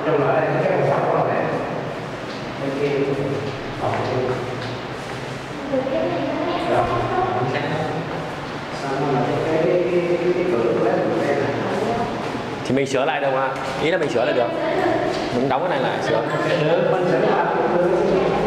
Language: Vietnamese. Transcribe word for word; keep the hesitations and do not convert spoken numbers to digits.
chung là đây cái một phần của này bên kia còn kia rồi xong rồi cái cái cái cái cửa của đấy của đây này thì mình sửa lại được mà, ý là mình sửa lại được, mình đóng cái này lại sửa. được mình sửa lại được.